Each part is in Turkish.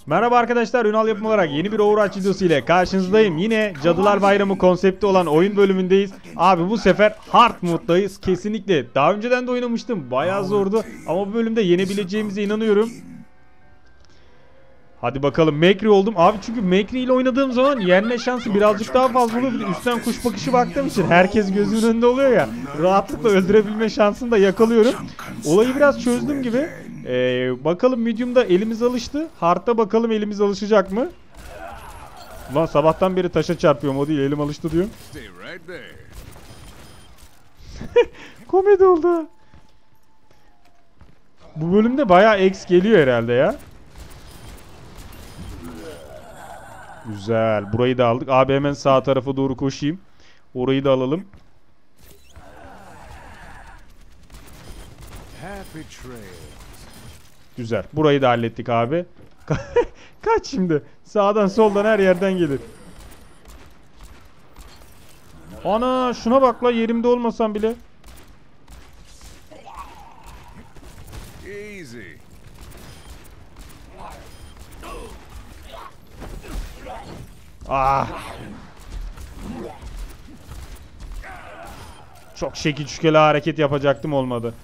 Merhaba arkadaşlar, Ünal yapım olarak yeni bir Overwatch videosu ile karşınızdayım. Yine Cadılar Bayramı konsepti olan oyun bölümündeyiz. Abi bu sefer hard moddayız kesinlikle. Daha önceden de oynamıştım, bayağı zordu ama bu bölümde yenebileceğimize inanıyorum. Hadi bakalım, Mekri oldum abi, çünkü Mekri ile oynadığım zaman yenme şansı birazcık daha fazla oluyor. Bir de üstten kuş bakışı baktığım için herkes gözümün önünde oluyor ya, rahatlıkla öldürebilme şansını da yakalıyorum. Olayı biraz çözdüm gibi. Bakalım, medium'da elimiz alıştı. Hard'da bakalım elimiz alışacak mı? Ulan sabahtan beri taşa çarpıyorum, o değil, elim alıştı diyor. Komedi oldu. Bu bölümde bayağı X geliyor herhalde ya. Güzel. Burayı da aldık. Abi hemen sağ tarafa doğru koşayım. Orayı da alalım. Güzel. Burayı da hallettik abi. Kaç şimdi. Sağdan soldan her yerden gelir. Ana şuna bak la, yerimde olmasam bile. Ah. Çok şekil şükeli hareket yapacaktım, olmadı.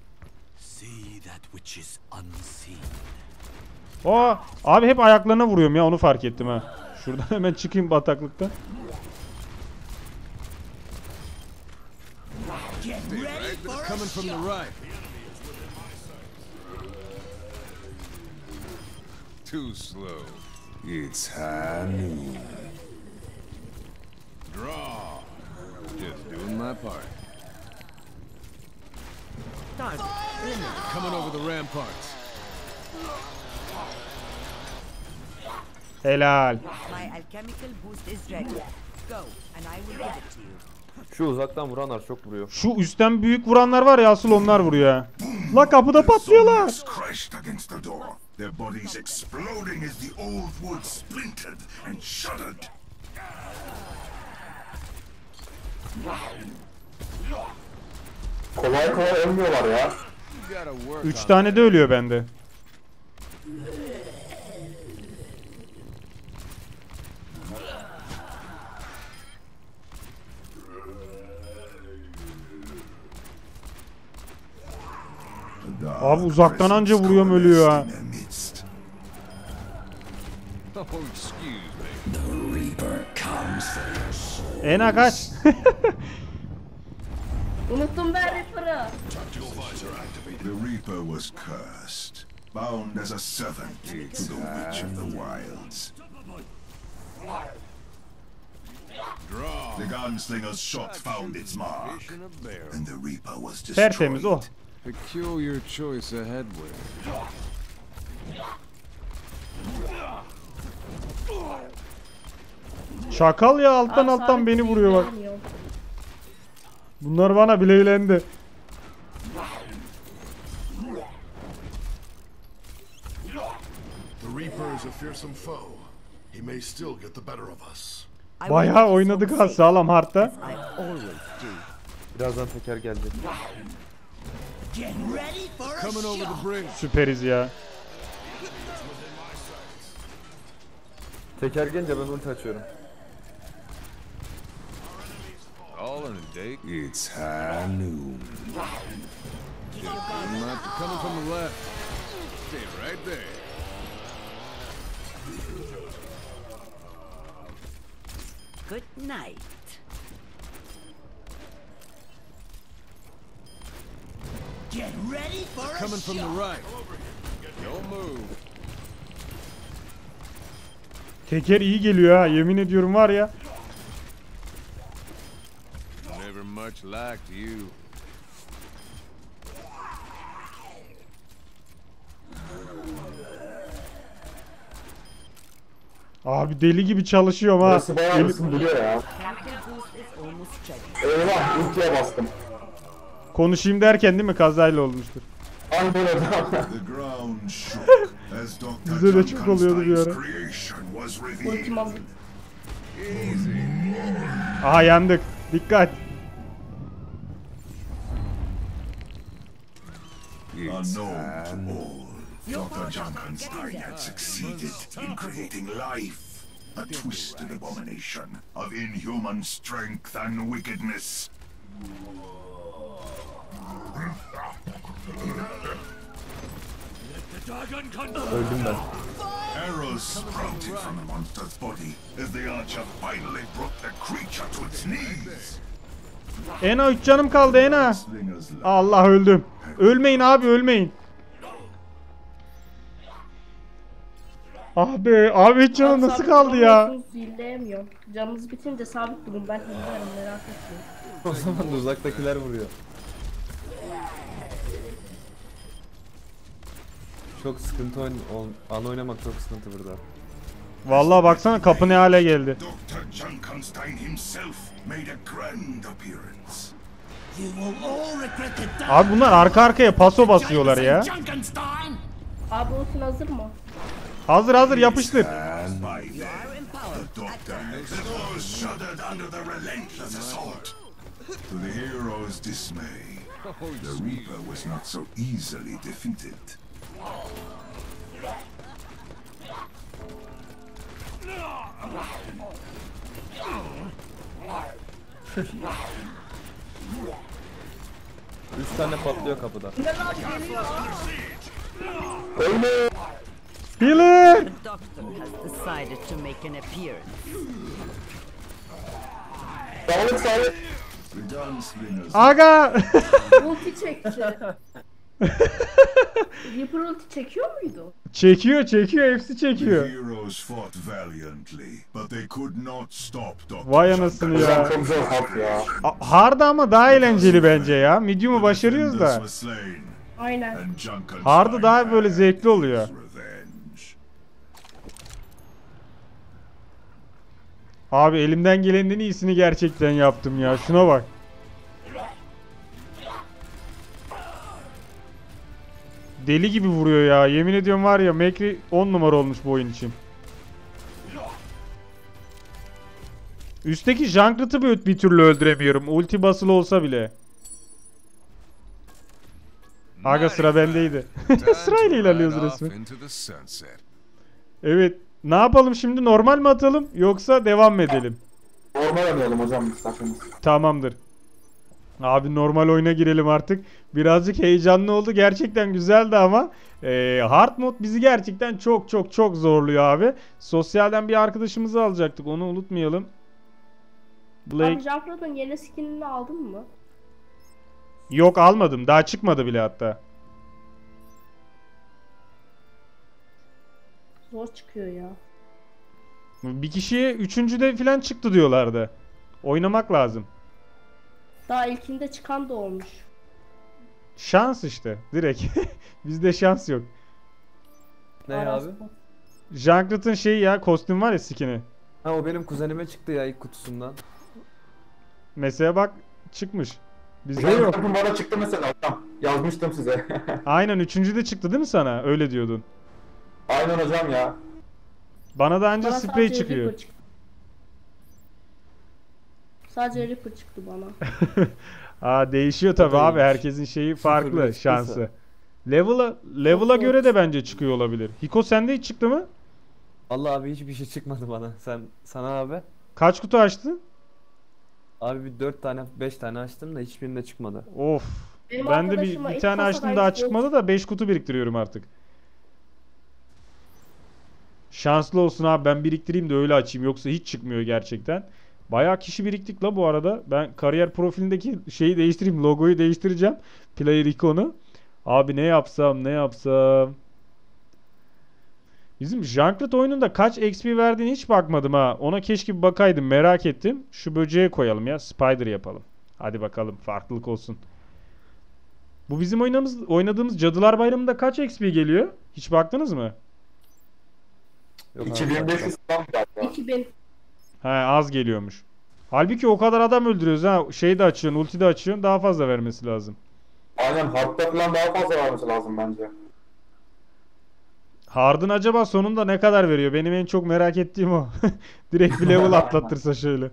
Aa, abi hep ayaklarına vuruyorum ya, onu fark ettim ha. Şuradan hemen çıkayım bataklıktan. Too slow. It's high noon. Draw. Just doing my part. Coming over the ramparts. Helal. My alchemical boost is ready. Go and I will give it to you. Şu uzaktan vuranlar çok vuruyor. Şu üstten büyük vuranlar var ya, asıl onlar vuruyor ha. La kapıda patlıyorlar. Their bodies exploding as the old wood splintered and shuddered. Kolay kolay ölmüyorlar ya. 3 tane de ölüyor bende. Abi uzaktan anca vuruyorum, ölüyor ha. Ena kaç. Unuttum ben Reaper'ı. The Reaper was cursed, bound as a servant to the Witch of the Wilds. The gunslinger's shot found its mark, and the Reaper was Tertemiz o. destroyed. Peculiar choice of headwear. Şakal ya, alttan alttan beni vuruyor bak. Bunlar bana bileylendi. The Reaper is a fearsome foe. He may still get the better of us. Bayağı oynadık ha, sağlam hardta. Birazdan teker geldi. Coming over the bridge. Süperiz ya. Teker gelince ben ulti açıyorum. All in a date. It's high noon. Coming from the left. Stay right there. Good night. Get ready for a Coming from the right. Don't move. Teker iyi geliyor ha, yemin ediyorum var ya. Never much liked you. Abi deli gibi çalışıyorum ha. Burası bayağı ısındırıyor ya. alchemical boost is almost ready. Eyvah ultiye bastım. Konuşayım derken değil mi, kazayla olmuştur. Aynen öyle. The ground shook as Dr. Bize de çok oluyordu bir ara. Junkenstein's creation was revealed. Ultim aldım. Aha yandık. Dikkat. Unknown to all, Dr. Junkenstein had succeeded in creating life, a twisted abomination of inhuman strength and wickedness. Öldüm ben. Arrows sprouted from the monster's body as the archer finally brought the creature to its knees. Ena 3 canım kaldı Ena. Slinger's life Allah öldüm. Ölmeyin abi ölmeyin. Ah be abi 3 canım nasıl Sabit kaldı ya? duramıyorsunuz, Zilleyemiyorum. Canınız bitince sabit durun, ben hillerim, merak etmeyin. O zaman da uzaktakiler vuruyor. Çok sıkıntı an oynamak çok sıkıntı burada. Vallahi baksana kapı ne hale geldi. Dr. Junkenstein himself made a grand appearance. Abi bunlar arka arkaya paso basıyorlar ya. Abi ultin hazır mı? Hazır hazır yapıştır. By then, the doctor had all shuddered under the relentless assault. To the hero's dismay, the Reaper was not so easily defeated. Üç tane patlıyor kapıda. Healer. The doctor has decided to make an appearance. Sağlık sağlık. The gunslingers Aga. Ulti çekti. Reaper ulti çekiyor muydu? Çekiyor çekiyor hepsi The çekiyor. heroes fought valiantly, but they could not stop Dr. Vay anasını ya. Çok zor hap ya. Hard ama daha eğlenceli bence ya. Medium'u başarıyoruz da. Aynen. Hard'ı daha böyle zevkli oluyor. Abi elimden gelenin en iyisini gerçekten yaptım ya. Şuna bak. Deli gibi vuruyor ya. Yemin ediyorum var ya Mekri 10 numara olmuş bu oyun için. Üstteki Junkrat'ı bir türlü öldüremiyorum. Ulti basılı olsa bile. Aga sıra bendeydi. Sırayla ilerliyoruz resmen. Into the sunset. Evet. Ne yapalım şimdi? Normal mi atalım yoksa devam mı edelim? Normal oynayalım hocam isterseniz. Tamamdır. Abi normal oyuna girelim artık. Birazcık heyecanlı oldu. Gerçekten güzeldi ama hard mod bizi gerçekten çok çok çok zorluyor abi. Sosyalden bir arkadaşımızı alacaktık. Onu unutmayalım. Blake. Abi Junkrat'ın yeni skinini aldın mı? Yok almadım. Daha çıkmadı bile hatta. Zor çıkıyor ya. Bir kişiye üçüncüde falan çıktı diyorlardı. Oynamak lazım. Daha ilkinde çıkan da olmuş. Şans işte. Direkt. Bizde şans yok. Ne Aras abi? bu. Junkrat'ın şeyi ya kostüm var ya skin'i. Ha o benim kuzenime çıktı ya ilk kutusundan. Mesela bak çıkmış. Bizde Benim yok. kapım bana çıktı mesela hocam. Yazmıştım size. Aynen üçüncüde çıktı değil mi sana? Öyle diyordun. Aynen hocam ya. Bana da anca Bana sprey sadece çıkıyor. Reaper çıktı. Sadece Reaper çıktı bana. Aa değişiyor tabi abi. Herkesin şeyi farklı çıktıysa. şansı. Level'a göre de bence çıkıyor olabilir. Hiko sende hiç çıktı mı? Allah abi hiçbir şey çıkmadı bana. Sana abi. Kaç kutu açtın? Abi bir 4 tane 5 tane açtım da hiçbirinde çıkmadı. Of. Benim Ben de bir arkadaşıma ilk tane kasada açtım daha hiç çıkmadı da 5 kutu biriktiriyorum artık. Şanslı olsun abi ben biriktireyim de öyle açayım yoksa hiç çıkmıyor gerçekten. Bayağı kişi biriktik la bu arada. Ben kariyer profilindeki şeyi değiştireyim, logoyu değiştireceğim. Player ikonu. Abi ne yapsam. Bizim Junkrat oyununda kaç XP verdiğini hiç bakmadım ha. Ona keşke bir bakaydım, merak ettim. Şu böceğe koyalım ya, Spider yapalım. Hadi bakalım farklılık olsun. Bu bizim oynadığımız Cadılar Bayramı'nda kaç XP geliyor? Hiç baktınız mı? Yok 2500 falan galiba. 2000. He az geliyormuş. Halbuki o kadar adam öldürüyoruz ha. Şey de açıyorsun, ulti de açıyorsun. Daha fazla vermesi lazım. Aynen hardta falan daha fazla vermesi lazım bence. Hard'ın acaba sonunda ne kadar veriyor? Benim en çok merak ettiğim o. Direkt bir level atlattırsa şöyle.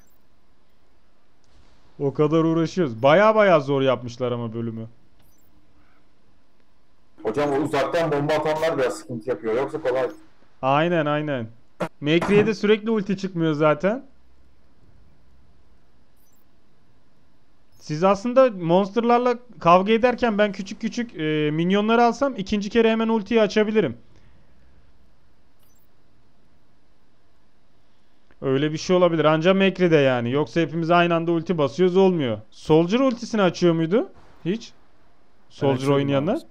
O kadar uğraşıyoruz. Baya zor yapmışlar ama bölümü. Hocam Hocam o uzaktan bomba atanlar biraz sıkıntı yapıyor. Yoksa kolay. Aynen aynen. McCree'ye de sürekli ulti çıkmıyor zaten. Siz aslında monsterlarla kavga ederken ben küçük küçük minyonları alsam ikinci kere hemen ultiyi açabilirim. Öyle bir şey olabilir. Ancak McCree'de yani. Yoksa hepimiz aynı anda ulti basıyoruz olmuyor. Soldier ultisini açıyor muydu? Hiç. Soldier açıyordum oynayanlar. abi.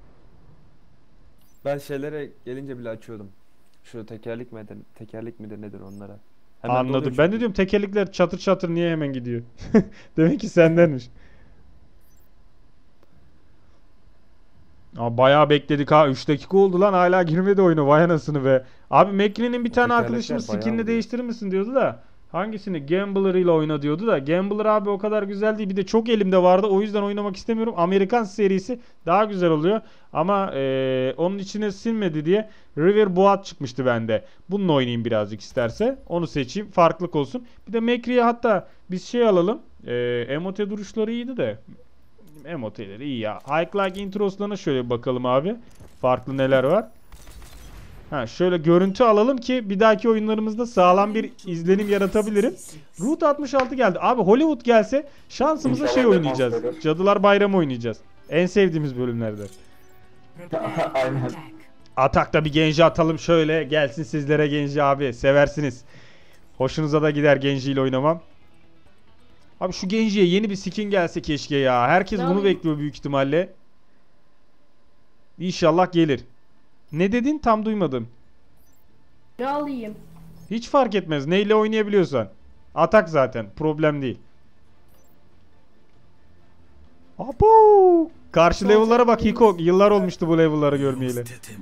Ben şeylere gelince bile açıyordum. Şu tekerlik midir nedir onlara. Hemen Anladım. doluyor Ben de çünkü. diyorum tekerlekler çatır çatır niye hemen gidiyor? Demek ki sendenmiş. Aa, bayağı bekledik ha. 3 dakika oldu lan. Hala girmedi oyunu. Vay anasını be. Abi McCree'nin bir tane tekerlekler arkadaşımız bayağı skinini oluyor. değiştirir misin diyordu da. Hangisini? Gambler ile oyna diyordu da. Gambler abi o kadar güzel değil. Bir de çok elimde vardı. O yüzden oynamak istemiyorum. Amerikan serisi daha güzel oluyor. Ama onun içine sinmedi diye River Boat çıkmıştı bende. Bununla oynayayım birazcık isterse. Onu seçeyim. Farklılık olsun. Bir de McCree'ye hatta biz şey alalım. Emote duruşları iyiydi de. Emoteleri iyi ya. Hike Like introslarına şöyle bir bakalım abi. Farklı neler var. Ha, şöyle görüntü alalım ki bir dahaki oyunlarımızda sağlam bir izlenim yaratabilirim. Route 66 geldi. Abi Hollywood gelse şansımıza İnşallah şey defans oynayacağız. verir. Cadılar Bayramı oynayacağız. En sevdiğimiz bölümlerde. Prepare for Aynen. attack. Atakta bir Genji atalım şöyle. Gelsin sizlere Genji abi. Seversiniz. Hoşunuza da gider Genji ile oynamam. Abi şu Genji'ye yeni bir skin gelse keşke ya. Herkes bunu Yani- bekliyor büyük ihtimalle. İnşallah gelir. Ne dedin? Tam duymadım. Ne alayım? Hiç fark etmez. Neyle oynayabiliyorsan. Atak zaten. Problem değil. Apo! Karşı level'lara bak Hiko. Yıllar olmuştu bu level'ları görmeyeli.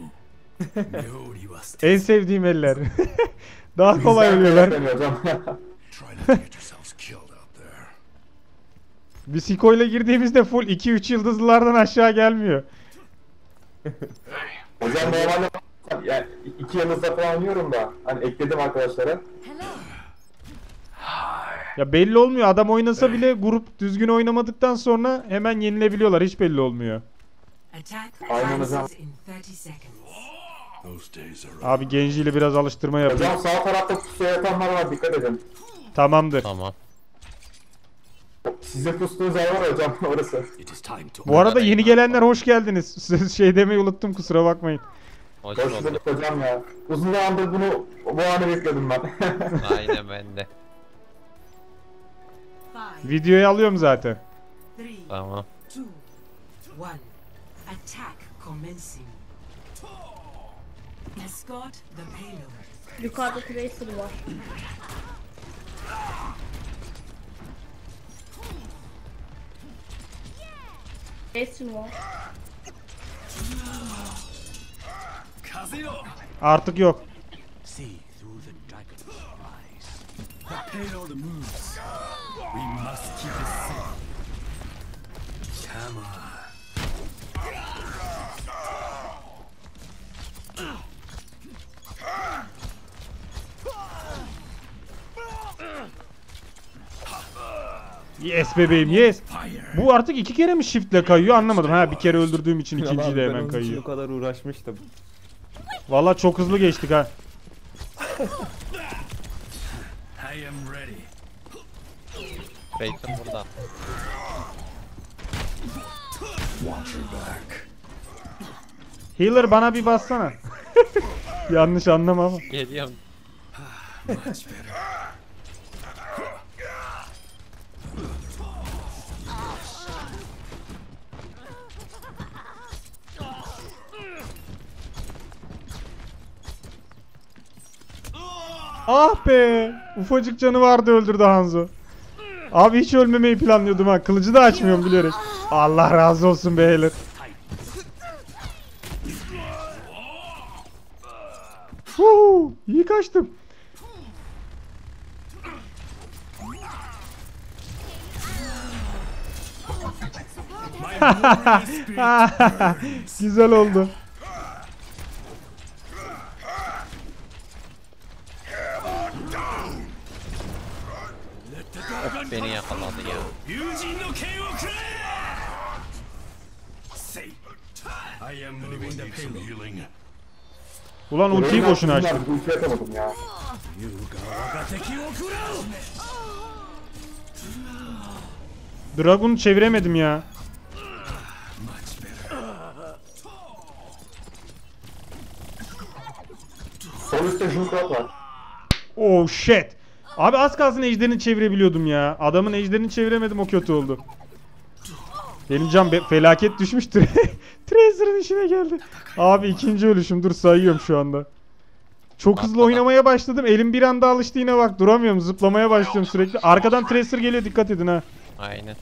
En sevdiğim eller. Daha kolay Bizden ölüyorlar. kaynaklanıyor hocam. Biz Hiko ile girdiğimizde full 2-3 yıldızlılardan aşağı gelmiyor. Hocam normalde yani 2 yıldızda falan oynuyorum da. Hani ekledim arkadaşlara. Hello. Ya belli olmuyor. Adam oynasa bile grup düzgün oynamadıktan sonra hemen yenilebiliyorlar. Hiç belli olmuyor. Attack Aynen hocam. commences in 30 seconds. Abi Genji ile biraz alıştırma yapayım. Hocam sağ tarafta pusuya yatanlar var, dikkat edin. Tamamdır. Tamam. Sizin pustuğunuz yer var hocam orası. Bu arada yeni gelenler hoş geldiniz. Siz şey demeyi unuttum, kusura bakmayın. Hoş Hoş bulduk. bulduk hocam ya. Uzun zamandır bu anı bekledim ben. Aynen ben de. 5, Videoyu alıyorum zaten. 3, Tamam. 2, 1. Attack commencing. Escort the payload. Yukarıda Tracer var. Tracer var. Artık yok. Yes bebeğim yes. Bu artık 2 kere mi shiftle kayıyor anlamadım. Ha bir kere öldürdüğüm için Yalan, ikinciyi de ben hemen onun için kayıyor. o kadar uğraşmıştım. Vallahi çok hızlı geçtik ha. Bacon burada. Healer bana bir bassana. Yanlış anlama ama. Geliyorum. Ah be! Ufacık canı vardı öldürdü Hanzo. Abi hiç ölmemeyi planlıyordum ha. Kılıcı da açmıyorum bilerek. Allah razı olsun be Healer. İyi kaçtım. Güzel oldu. Of, beni yakaladı ya. Ulan ultiyi boşuna açtım. Ulti atamadım ya. Dragon'u çeviremedim ya. Sol üstte Junkrat var. Oh shit. Abi az kalsın ejderini çevirebiliyordum ya. Adamın ejderini çeviremedim, o kötü oldu. Benim can felaket düşmüştür. Tracer'ın işine geldi. Abi ikinci ölüşüm, dur sayıyorum şu anda. Çok hızlı oynamaya başladım. Elim bir anda alıştı, yine bak duramıyorum. Zıplamaya başlıyorum sürekli. Arkadan Tracer geliyor, dikkat edin ha. Aynen.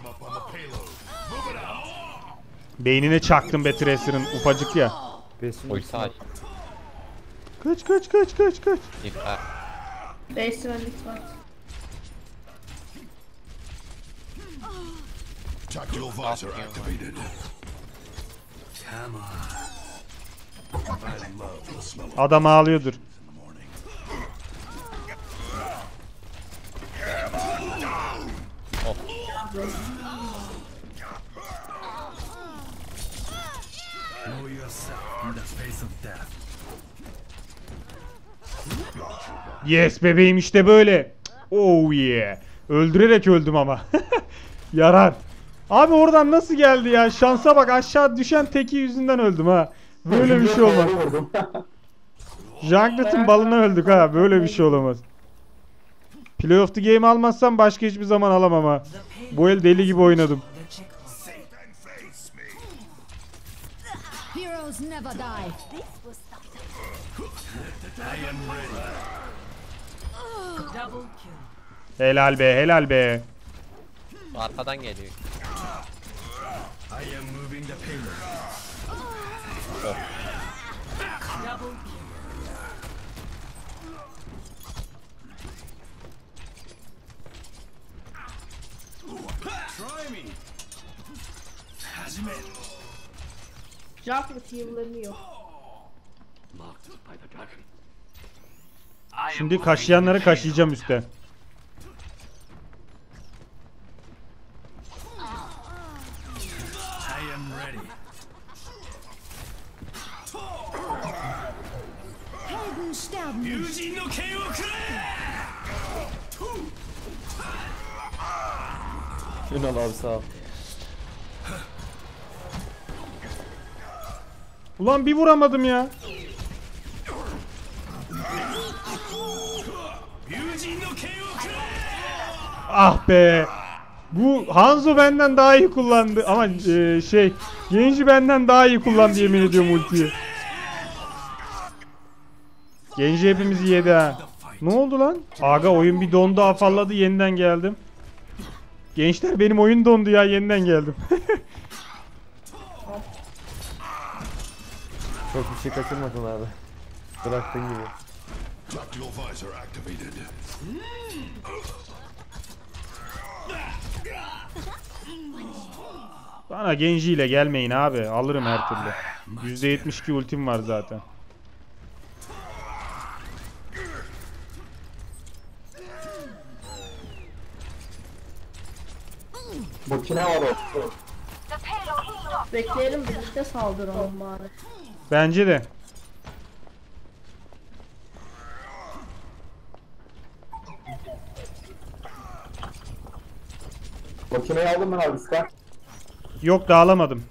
Beynine çaktım be Tracer'ın, ufacık ya. Besin Ulti aç. Kaç kaç kaç kaç kaç. Dikkat. Değiştirmelik var. Tactical visor activated. Adam ağlıyordur. Yes bebeğim, işte böyle. Oh yeah. Öldürerek öldüm ama. Yarar. Abi oradan nasıl geldi ya? Şansa bak, aşağı düşen teki yüzünden öldüm ha. Böyle bir şey olmaz. Junkrat'ın balına öldük ha. Böyle bir şey olamaz. Play of the Game almazsam başka hiçbir zaman alamam ha. Bu el deli gibi oynadım. Heroes never die. Double kill. Helal be, helal be. Arkadan geliyor. Double kill. Junkrat heal'lanıyor. Şimdi kaşıyanları kaşıyacağım üstte. Helden sterben nicht. Ünal abi sağ ol. Ulan bir vuramadım ya. Ah be. Bu Hanzo benden daha iyi kullandı ama Genji benden daha iyi kullandı, yemin ediyorum ultiyi. Genji hepimizi yedi ha. Ne oldu lan? Aga oyun bir dondu, afalladı, yeniden geldim. Gençler benim oyun dondu ya, yeniden geldim. Çok bir şey kaçırmadın abi. Bıraktığın gibi. Tactical visor activated. Bana Genji ile gelmeyin abi, alırım her türlü. %72 ultim var zaten. Makine var o. Bekleyelim, birlikte saldıralım bari. Bence de. Makineyi aldım ben abi Sky. Yok, dağılamadım.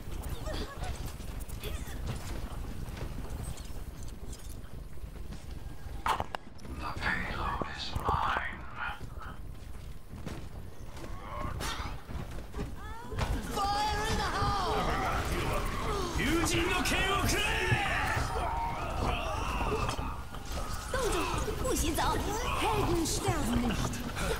Helden sterben nicht.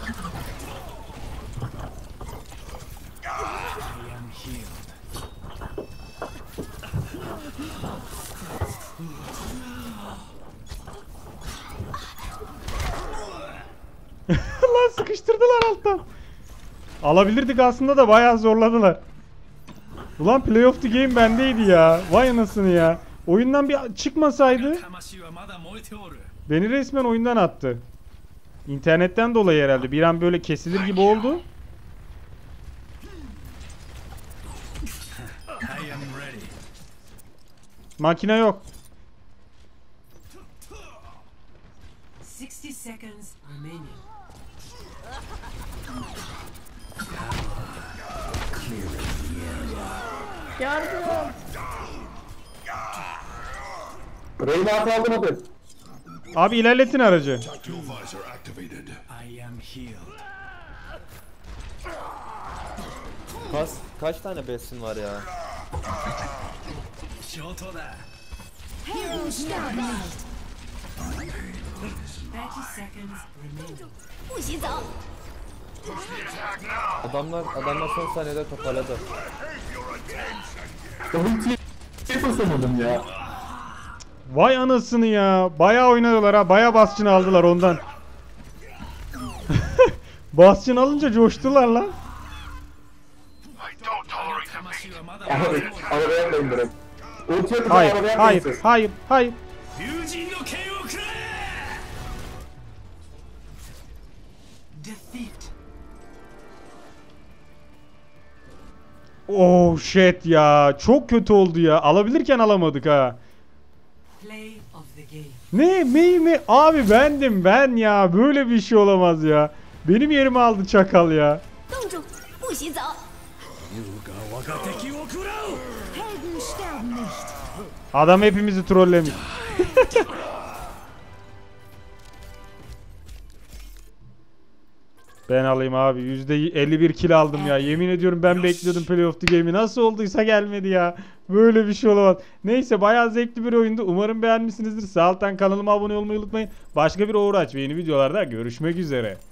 Lan sıkıştırdılar alttan. Alabilirdik aslında da bayağı zorladılar. Ulan Play of the Game bendeydi ya. Vay anasını ya. Oyundan bir çıkmasaydı beni resmen oyundan attı. İnternetten dolayı herhalde. Bir an böyle kesilir gibi oldu. Makine yok. 60 seconds remaining. Yardım. Reyna hata alamadı. Abi ilerletin aracı. Tactical visor activated. Kaç tane besin var ya? Helden sterben nicht. 30 seconds remaining. 不许走！ Adamlar son saniyede toparladı. Ultiyi basamadım ya. Vay anasını ya. Bayağı oynadılar ha. Bayağı basçın aldılar ondan. Basçın alınca coştular lan. Abi arabaya atlayın direkt. Ultiye atacağım Hayır, arabaya atlayın hayır, siz. hayır, hayır. Defeat. Oh shit ya. Çok kötü oldu ya. Alabilirken alamadık ha. Play of the game. Ne? Mi? Abi bendim ben ya. Böyle bir şey olamaz ya. Benim yerimi aldı çakal ya. 冻住，不许走！Helden sterben nicht. Adam hepimizi trollemiş. Ben alayım abi. %51 kill aldım ya. Yemin ediyorum ben bekliyordum Play of the Game'i. Nasıl olduysa gelmedi ya. Böyle bir şey olamaz. Neyse bayağı zevkli bir oyundu. Umarım beğenmişsinizdir. Sağ alttan kanalıma abone olmayı unutmayın. Başka bir Overwatch ve yeni videolarda görüşmek üzere.